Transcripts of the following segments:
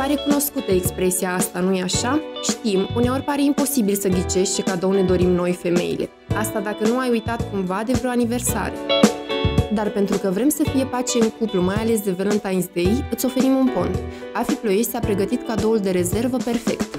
pare cunoscută expresia asta, nu-i așa? Știm, uneori pare imposibil să ghicești ce cadou ne dorim noi femeile. Asta dacă nu ai uitat cumva de vreo aniversare. Dar pentru că vrem să fie pace în cuplu, mai ales de Valentine's Day, îți oferim un pont. Afi Ploiești a pregătit cadoul de rezervă perfect.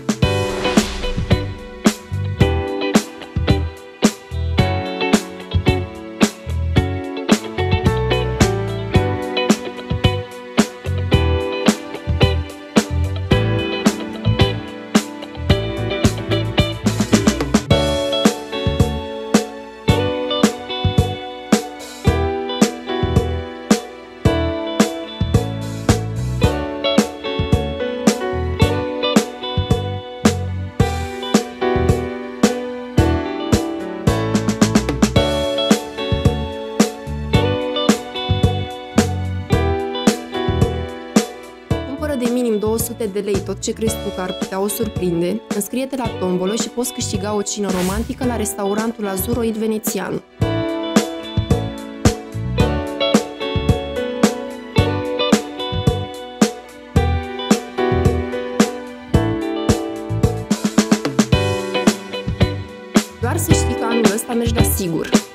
De minim 200 de lei tot ce crezi tu că ar putea o surprinde, înscrie-te la tombolă și poți câștiga o cină romantică la restaurantul Azuroid Venețian. Doar să știi că anul ăsta mergi la sigur.